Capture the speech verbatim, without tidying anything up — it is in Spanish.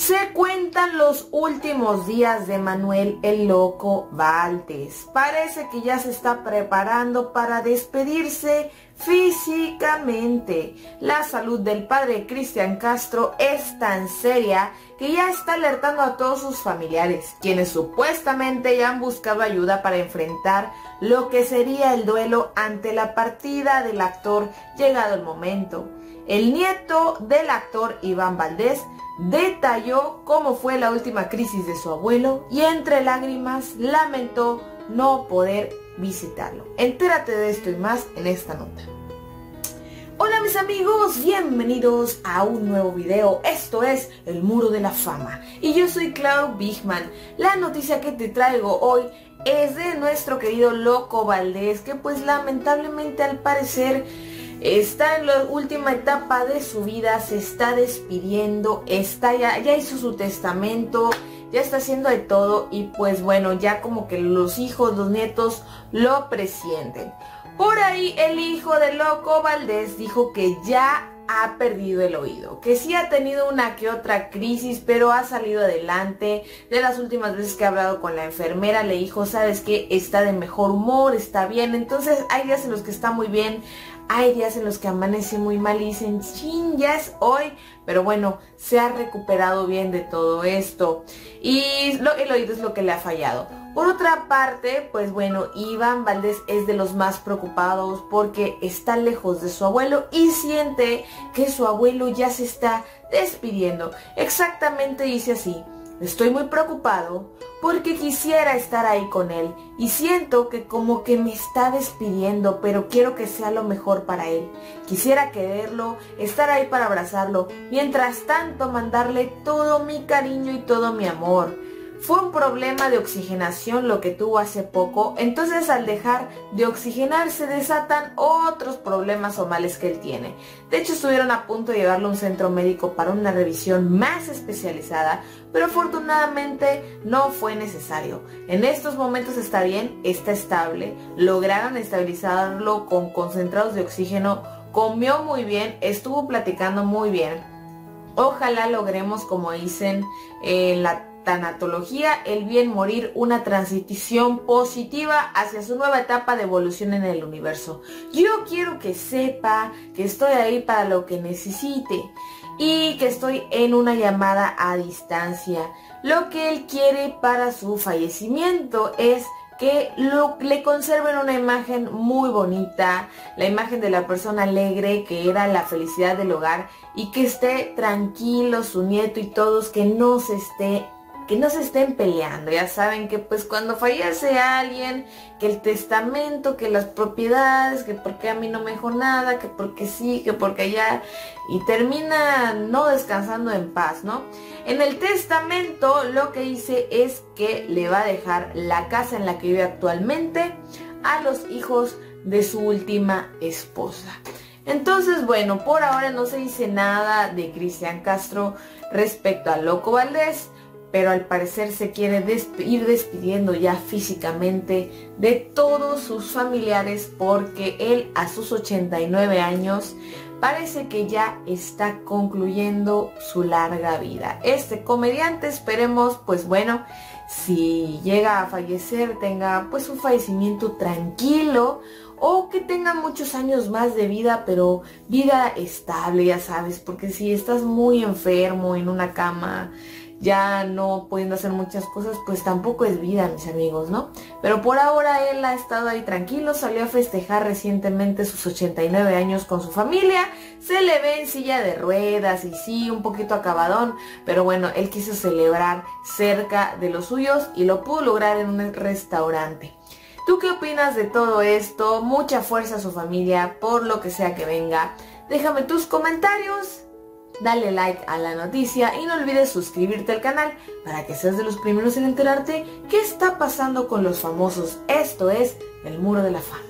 Se cuentan los últimos días de Manuel el Loco Valdés. Parece que ya se está preparando para despedirse físicamente. La salud del padre Cristian Castro es tan seria que ya está alertando a todos sus familiares, quienes supuestamente ya han buscado ayuda para enfrentar lo que sería el duelo ante la partida del actor llegado el momento. El nieto del actor Iván Valdés detalló cómo fue la última crisis de su abuelo y entre lágrimas lamentó no poder visitarlo. Entérate de esto y más en esta nota. Hola mis amigos, bienvenidos a un nuevo video. Esto es El Muro de la Fama y yo soy Clau Bigman. La noticia que te traigo hoy es de nuestro querido Loco Valdés, que pues lamentablemente al parecer está en la última etapa de su vida, se está despidiendo, está ya, ya hizo su testamento, ya está haciendo de todo y pues bueno, ya como que los hijos, los nietos lo presienten. Por ahí el hijo de Loco Valdés dijo que ya ha perdido el oído, que sí ha tenido una que otra crisis, pero ha salido adelante. De las últimas veces que ha hablado con la enfermera le dijo, sabes que está de mejor humor, está bien. Entonces hay días en los que está muy bien, hay días en los que amanece muy mal y dicen, chin, ya es hoy. Pero bueno, se ha recuperado bien de todo esto y lo, el oído es lo que le ha fallado. Por otra parte, pues bueno, Iván Valdés es de los más preocupados porque está lejos de su abuelo y siente que su abuelo ya se está despidiendo. Exactamente dice así: estoy muy preocupado porque quisiera estar ahí con él y siento que como que me está despidiendo, pero quiero que sea lo mejor para él. Quisiera quererlo, estar ahí para abrazarlo, mientras tanto mandarle todo mi cariño y todo mi amor. Fue un problema de oxigenación lo que tuvo hace poco, entonces al dejar de oxigenar se desatan otros problemas o males que él tiene. De hecho estuvieron a punto de llevarlo a un centro médico para una revisión más especializada, pero afortunadamente no fue necesario. En estos momentos está bien, está estable, lograron estabilizarlo con concentrados de oxígeno, comió muy bien, estuvo platicando muy bien. Ojalá logremos, como dicen en la tanatología, el bien morir, una transición positiva hacia su nueva etapa de evolución en el universo. Yo quiero que sepa que estoy ahí para lo que necesite y que estoy en una llamada a distancia. Lo que él quiere para su fallecimiento es que lo, le conserven una imagen muy bonita, la imagen de la persona alegre que era la felicidad del hogar, y que esté tranquilo su nieto y todos, que no se esté que no se estén peleando. Ya saben que pues cuando fallece alguien, que el testamento, que las propiedades, que porque a mí no me dejó nada, que porque sí, que porque allá, y termina no descansando en paz, ¿no? En el testamento lo que dice es que le va a dejar la casa en la que vive actualmente a los hijos de su última esposa. Entonces, bueno, por ahora no se dice nada de Cristian Castro respecto a Loco Valdés, pero al parecer se quiere desp- ir despidiendo ya físicamente de todos sus familiares, porque él a sus ochenta y nueve años parece que ya está concluyendo su larga vida. Este comediante, esperemos, pues bueno, si llega a fallecer, tenga pues un fallecimiento tranquilo, o que tenga muchos años más de vida, pero vida estable, ya sabes, porque si estás muy enfermo en una cama, ya no pudiendo hacer muchas cosas, pues tampoco es vida, mis amigos, ¿no? Pero por ahora él ha estado ahí tranquilo, salió a festejar recientemente sus ochenta y nueve años con su familia, se le ve en silla de ruedas y sí, un poquito acabadón, pero bueno, él quiso celebrar cerca de los suyos y lo pudo lograr en un restaurante. ¿Tú qué opinas de todo esto? Mucha fuerza a su familia, por lo que sea que venga. Déjame tus comentarios. Dale like a la noticia y no olvides suscribirte al canal para que seas de los primeros en enterarte qué está pasando con los famosos. Esto es El Muro de la Fama.